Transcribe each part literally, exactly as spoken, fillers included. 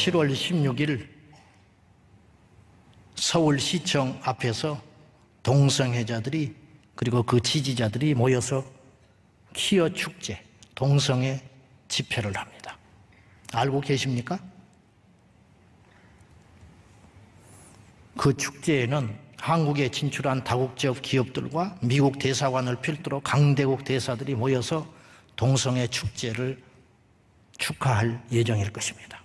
칠월 십육일 서울시청 앞에서 동성애자들이 그리고 그 지지자들이 모여서 퀴어 축제, 동성애 집회를 합니다. 알고 계십니까? 그 축제에는 한국에 진출한 다국적 기업들과 미국 대사관을 필두로 강대국 대사들이 모여서 동성애 축제를 축하할 예정일 것입니다.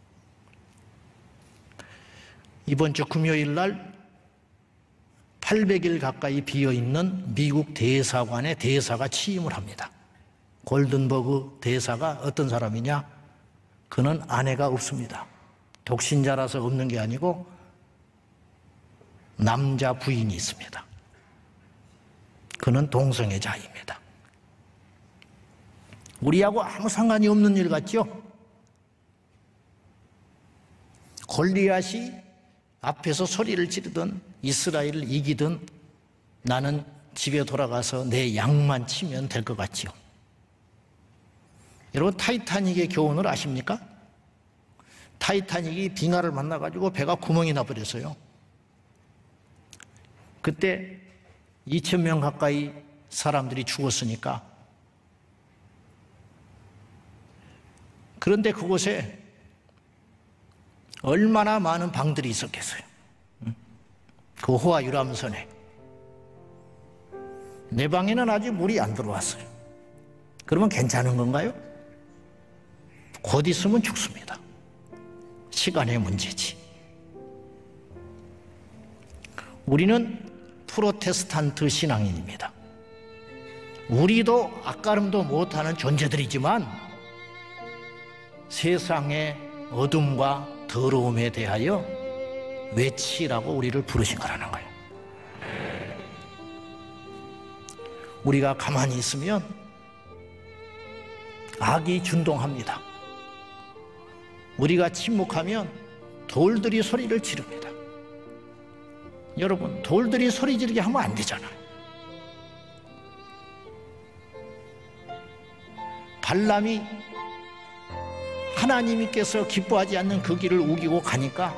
이번 주 금요일 날 팔백 일 가까이 비어있는 미국 대사관에 대사가 취임을 합니다. 골든버그 대사가 어떤 사람이냐? 그는 아내가 없습니다. 독신자라서 없는 게 아니고 남자 부인이 있습니다. 그는 동성애자입니다. 우리하고 아무 상관이 없는 일 같죠? 골리앗이 앞에서 소리를 지르던 이스라엘을 이기든 나는 집에 돌아가서 내 양만 치면 될 것 같지요. 여러분, 타이타닉의 교훈을 아십니까? 타이타닉이 빙하를 만나가지고 배가 구멍이 나버렸어요. 그때 이천 명 가까이 사람들이 죽었으니까. 그런데 그곳에 얼마나 많은 방들이 있었겠어요. 그 호화 유람선에. 내 방에는 아직 물이 안 들어왔어요. 그러면 괜찮은 건가요? 곧 있으면 죽습니다. 시간의 문제지. 우리는 프로테스탄트 신앙인입니다. 우리도 앞가름도 못하는 존재들이지만 세상의 어둠과 더러움에 대하여 외치라고 우리를 부르신 거라는 거예요. 우리가 가만히 있으면 악이 준동합니다. 우리가 침묵하면 돌들이 소리를 지릅니다. 여러분, 돌들이 소리 지르게 하면 안 되잖아요. 발람이 하나님께서 기뻐하지 않는 그 길을 우기고 가니까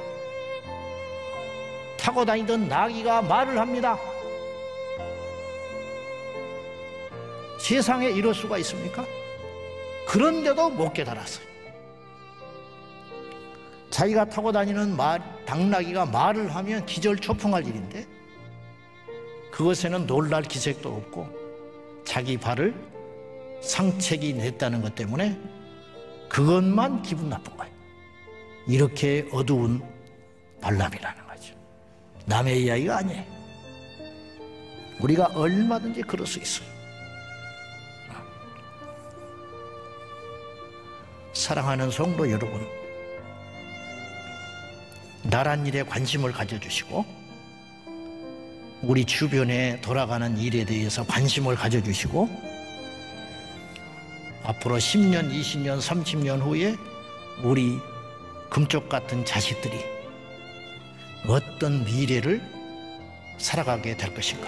타고 다니던 나귀가 말을 합니다. 세상에 이럴 수가 있습니까? 그런데도 못 깨달았어요. 자기가 타고 다니는 말, 당나귀가 말을 하면 기절초풍할 일인데 그것에는 놀랄 기색도 없고 자기 발을 상책이 냈다는 것 때문에 그것만 기분 나쁜 거예요. 이렇게 어두운 발람이라는 거죠. 남의 이야기가 아니에요. 우리가 얼마든지 그럴 수 있어요. 사랑하는 성도 여러분, 나란 일에 관심을 가져주시고 우리 주변에 돌아가는 일에 대해서 관심을 가져주시고 앞으로 십 년, 이십 년, 삼십 년 후에 우리 금쪽 같은 자식들이 어떤 미래를 살아가게 될 것인가,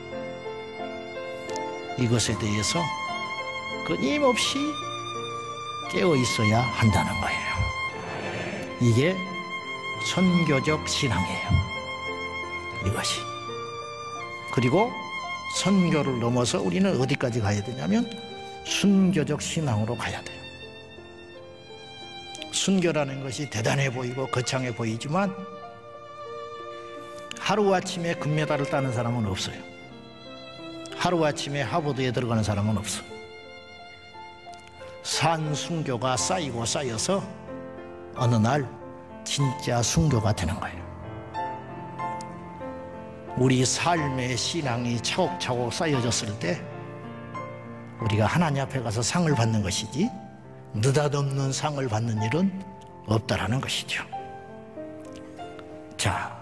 이것에 대해서 끊임없이 깨어 있어야 한다는 거예요. 이게 선교적 신앙이에요. 이것이. 그리고 선교를 넘어서 우리는 어디까지 가야 되냐면 순교적 신앙으로 가야 돼요. 순교라는 것이 대단해 보이고 거창해 보이지만 하루아침에 금메달을 따는 사람은 없어요. 하루아침에 하버드에 들어가는 사람은 없어요. 산 순교가 쌓이고 쌓여서 어느 날 진짜 순교가 되는 거예요. 우리 삶의 신앙이 차곡차곡 쌓여졌을 때 우리가 하나님 앞에 가서 상을 받는 것이지 느닷없는 상을 받는 일은 없다라는 것이죠. 자,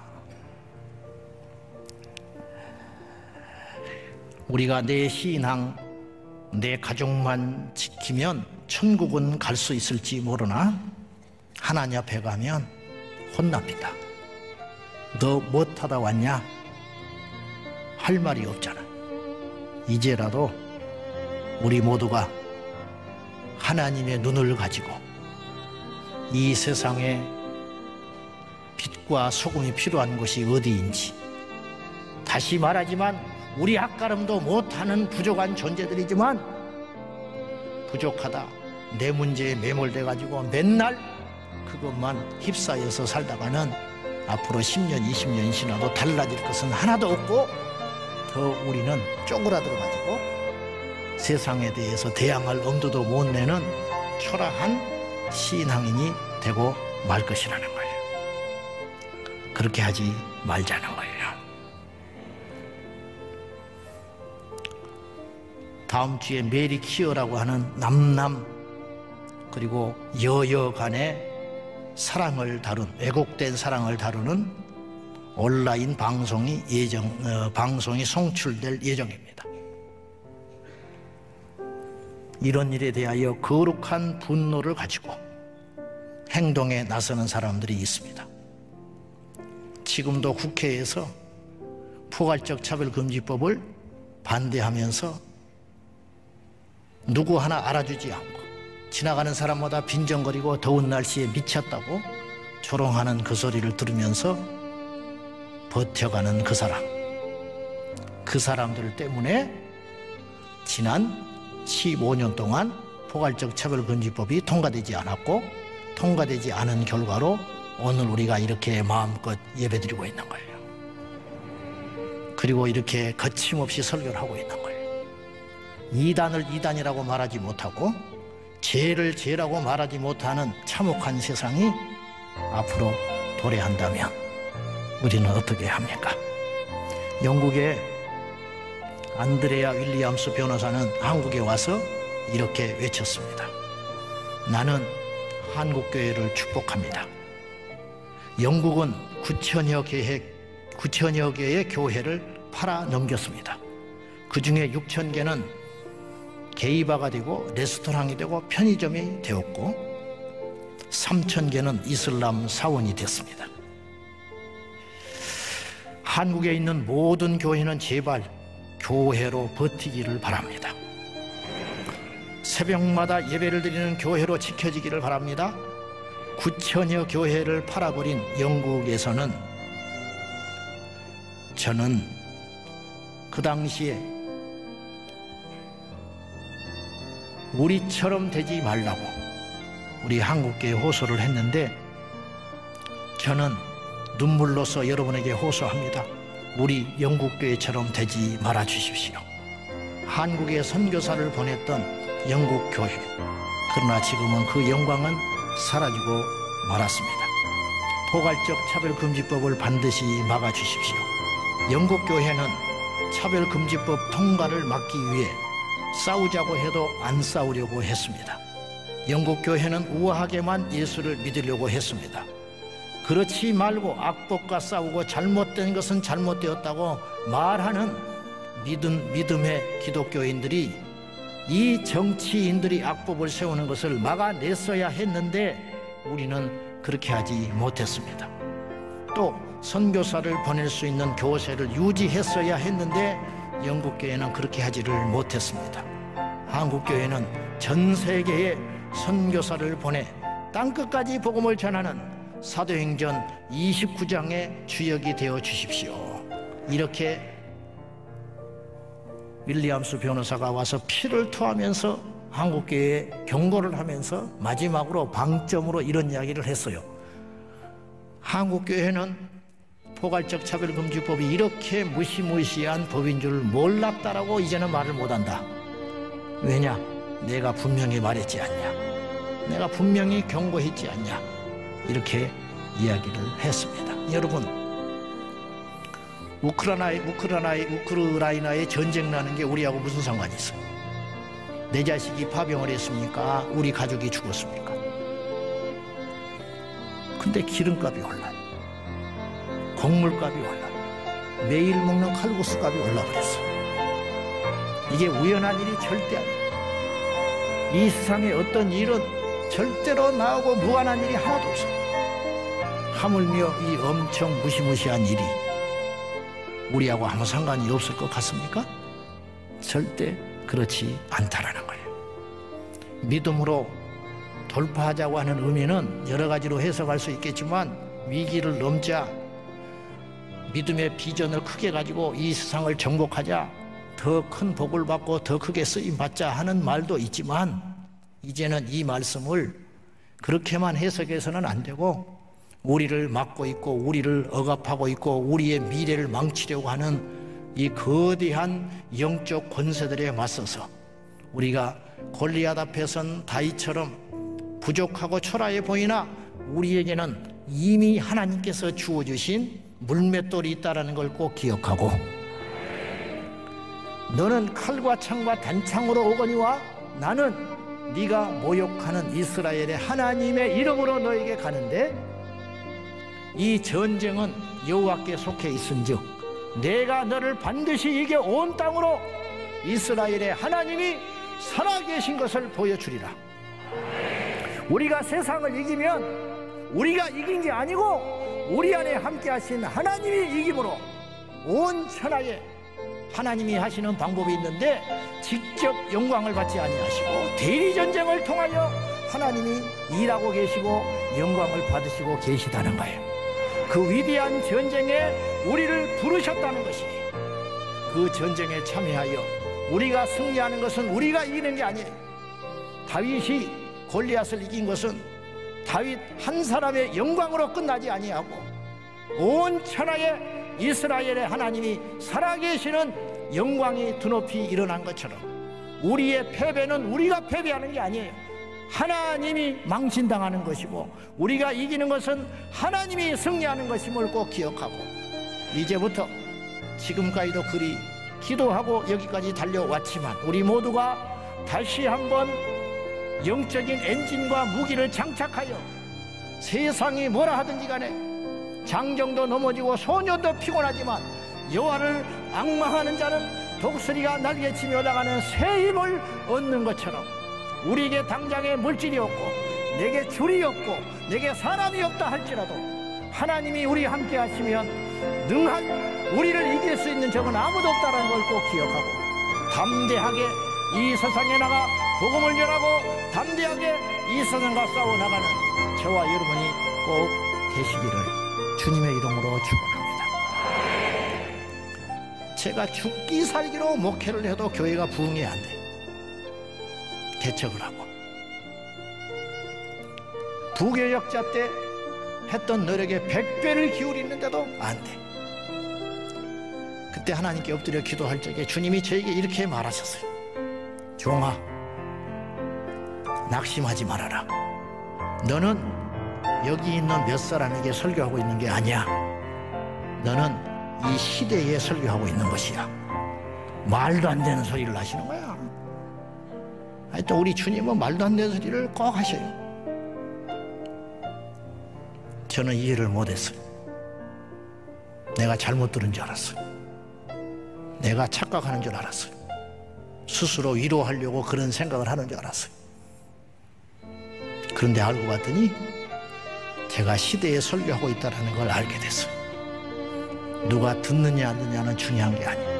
우리가 내 신앙, 내 가족만 지키면 천국은 갈 수 있을지 모르나 하나님 앞에 가면 혼납니다. 너 못하다 왔냐? 할 말이 없잖아. 이제라도 우리 모두가 하나님의 눈을 가지고 이 세상의 빛과 소금이 필요한 곳이 어디인지. 다시 말하지만 우리 앞가름도 못하는 부족한 존재들이지만 부족하다, 내 문제에 매몰돼 가지고 맨날 그것만 휩싸여서 살다가는 앞으로 십 년, 이십 년이 지나도 달라질 것은 하나도 없고 더 우리는 쪼그라들어 가지고 세상에 대해서 대항할 엄두도 못 내는 초라한 신앙인이 되고 말 것이라는 거예요. 그렇게 하지 말자는 거예요. 다음 주에 메리 키어라고 하는 남남 그리고 여여 간의 사랑을 다룬, 왜곡된 사랑을 다루는 온라인 방송이 예정, 어, 방송이 송출될 예정입니다. 이런 일에 대하여 거룩한 분노를 가지고 행동에 나서는 사람들이 있습니다. 지금도 국회에서 포괄적 차별금지법을 반대하면서 누구 하나 알아주지 않고 지나가는 사람마다 빈정거리고 더운 날씨에 미쳤다고 조롱하는 그 소리를 들으면서 버텨가는 그 사람, 그 사람들 때문에 지난 십오 년 동안 포괄적 차별금지법이 통과되지 않았고 통과되지 않은 결과로 오늘 우리가 이렇게 마음껏 예배드리고 있는 거예요. 그리고 이렇게 거침없이 설교를 하고 있는 거예요. 이단을 이단이라고 말하지 못하고 죄를 죄라고 말하지 못하는 참혹한 세상이 앞으로 도래한다면 우리는 어떻게 합니까? 영국의 안드레아 윌리엄스 변호사는 한국에 와서 이렇게 외쳤습니다. 나는 한국교회를 축복합니다. 영국은 구천여 개, 구천여 개의 교회를 팔아 넘겼습니다. 그 중에 육천 개는 게이바가 되고 레스토랑이 되고 편의점이 되었고 삼천 개는 이슬람 사원이 됐습니다. 한국에 있는 모든 교회는 제발 교회로 버티기를 바랍니다. 새벽마다 예배를 드리는 교회로 지켜지기를 바랍니다. 구천여 교회를 팔아버린 영국에서는 저는 그 당시에 우리처럼 되지 말라고 우리 한국교회에 호소를 했는데 저는 눈물로써 여러분에게 호소합니다. 우리 영국교회처럼 되지 말아 주십시오. 한국에 선교사를 보냈던 영국교회, 그러나 지금은 그 영광은 사라지고 말았습니다. 포괄적 차별금지법을 반드시 막아주십시오. 영국교회는 차별금지법 통과를 막기 위해 싸우자고 해도 안 싸우려고 했습니다. 영국교회는 우아하게만 예수를 믿으려고 했습니다. 그렇지 말고 악법과 싸우고 잘못된 것은 잘못되었다고 말하는 믿음, 믿음의 기독교인들이 이 정치인들이 악법을 세우는 것을 막아냈어야 했는데 우리는 그렇게 하지 못했습니다. 또 선교사를 보낼 수 있는 교세를 유지했어야 했는데 영국교회는 그렇게 하지를 못했습니다. 한국교회는 전 세계에 선교사를 보내 땅끝까지 복음을 전하는 사도행전 이십구 장의 주역이 되어 주십시오. 이렇게 윌리엄스 변호사가 와서 피를 토하면서 한국교회에 경고를 하면서 마지막으로 방점으로 이런 이야기를 했어요. 한국교회는 포괄적 차별금지법이 이렇게 무시무시한 법인 줄 몰랐다라고 이제는 말을 못한다. 왜냐? 내가 분명히 말했지 않냐? 내가 분명히 경고했지 않냐? 이렇게 이야기를 했습니다. 여러분, 우크라이나에, 우크라이나에, 우크라이나에 전쟁 나는 게 우리하고 무슨 상관이 있어? 내 자식이 파병을 했습니까? 우리 가족이 죽었습니까? 근데 기름값이 올라요. 곡물값이 올라요. 매일 먹는 칼국수 값이 올라버렸어. 이게 우연한 일이 절대 아니에요. 이 세상에 어떤 일은 절대로 나오고 무한한 일이 하나도 없어. 하물며 이 엄청 무시무시한 일이 우리하고 아무 상관이 없을 것 같습니까? 절대 그렇지 않다라는 거예요. 믿음으로 돌파하자고 하는 의미는 여러 가지로 해석할 수 있겠지만 위기를 넘자, 믿음의 비전을 크게 가지고 이 세상을 정복하자, 더 큰 복을 받고 더 크게 쓰임받자 하는 말도 있지만, 이제는 이 말씀을 그렇게만 해석해서는 안 되고 우리를 막고 있고 우리를 억압하고 있고 우리의 미래를 망치려고 하는 이 거대한 영적 권세들에 맞서서 우리가 골리앗 앞에선 다윗처럼 부족하고 초라해 보이나 우리에게는 이미 하나님께서 주어주신 물맷돌이 있다는 걸 꼭 기억하고, 너는 칼과 창과 단창으로 오거니와 나는 네가 모욕하는 이스라엘의 하나님의 이름으로 너에게 가는데, 이 전쟁은 여호와께 속해 있은즉 내가 너를 반드시 이겨 온 땅으로 이스라엘의 하나님이 살아계신 것을 보여주리라. 우리가 세상을 이기면 우리가 이긴 게 아니고 우리 안에 함께 하신 하나님이 이김으로 온 천하에 하나님이 하시는 방법이 있는데, 직접 영광을 받지 아니하시고 대리전쟁을 통하여 하나님이 일하고 계시고 영광을 받으시고 계시다는 거예요. 그 위대한 전쟁에 우리를 부르셨다는 것이에요. 그 전쟁에 참여하여 우리가 승리하는 것은 우리가 이기는 게 아니에요. 다윗이 골리앗을 이긴 것은 다윗 한 사람의 영광으로 끝나지 아니하고 온 천하에 이스라엘의 하나님이 살아계시는 영광이 드높이 일어난 것처럼, 우리의 패배는 우리가 패배하는 게 아니에요. 하나님이 망신당하는 것이고 우리가 이기는 것은 하나님이 승리하는 것임을 꼭 기억하고, 이제부터 지금까지도 그리 기도하고 여기까지 달려왔지만 우리 모두가 다시 한번 영적인 엔진과 무기를 장착하여 세상이 뭐라 하든지 간에 장정도 넘어지고 소년도 피곤하지만 여호와를 앙망하는 자는 독수리가 날개치며 나가는 새 힘을 얻는 것처럼, 우리에게 당장에 물질이 없고 내게 줄이 없고 내게 사람이 없다 할지라도 하나님이 우리 함께 하시면 능한 우리를 이길 수 있는 적은 아무도 없다는 걸 꼭 기억하고, 담대하게 이 세상에 나가 복음을 전하고 담대하게 이 세상과 싸워 나가는 저와 여러분이 꼭 되시기를 주님의 이름으로 축원합니다. 제가 죽기 살기로 목회를 해도 교회가 부흥이 안 돼. 개척을 하고 부교역자 때 했던 노력에 백 배를 기울이는데도 안 돼. 그때 하나님께 엎드려 기도할 적에 주님이 저에게 이렇게 말하셨어요. 종아, 낙심하지 말아라. 너는 여기 있는 몇 사람에게 설교하고 있는 게 아니야. 너는 이 시대에 설교하고 있는 것이야. 말도 안 되는 소리를 하시는 거야. 하여튼 우리 주님은 말도 안 되는 소리를 꼭 하셔요. 저는 이해를 못했어요. 내가 잘못 들은 줄 알았어요. 내가 착각하는 줄 알았어요. 스스로 위로하려고 그런 생각을 하는 줄 알았어요. 그런데 알고 봤더니 제가 시대에 설교하고 있다는 걸 알게 됐어요. 누가 듣느냐 안 듣느냐는 중요한 게 아니에요.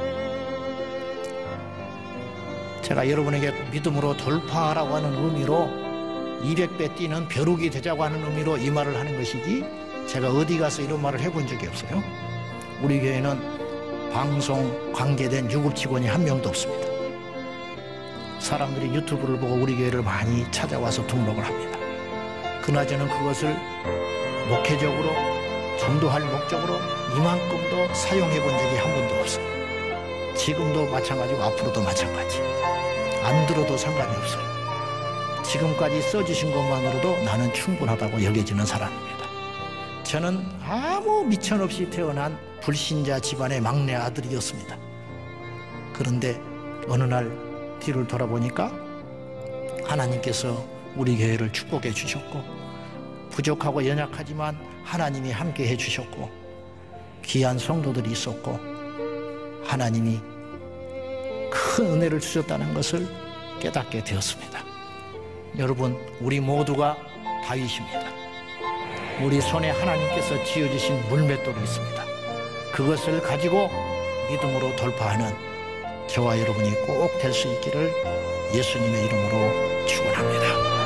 제가 여러분에게 믿음으로 돌파하라고 하는 의미로 이백 배 뛰는 벼룩이 되자고 하는 의미로 이 말을 하는 것이지, 제가 어디 가서 이런 말을 해본 적이 없어요. 우리 교회는 방송 관계된 유급 직원이 한 명도 없습니다. 사람들이 유튜브를 보고 우리 교회를 많이 찾아와서 등록을 합니다. 그나저나 그것을 목회적으로 전도할 목적으로 이만큼도 사용해 본 적이 한 번도 없어요. 지금도 마찬가지고 앞으로도 마찬가지. 안 들어도 상관이 없어요. 지금까지 써주신 것만으로도 나는 충분하다고 여겨지는 사람입니다. 저는 아무 미천 없이 태어난 불신자 집안의 막내 아들이었습니다. 그런데 어느 날 뒤를 돌아보니까 하나님께서 우리 교회를 축복해 주셨고, 부족하고 연약하지만 하나님이 함께 해 주셨고, 귀한 성도들이 있었고, 하나님이 큰 은혜를 주셨다는 것을 깨닫게 되었습니다. 여러분, 우리 모두가 다윗입니다. 우리 손에 하나님께서 쥐어주신 물맷돌이 있습니다. 그것을 가지고 믿음으로 돌파하는 저와 여러분이 꼭 될 수 있기를 예수님의 이름으로 축원합니다.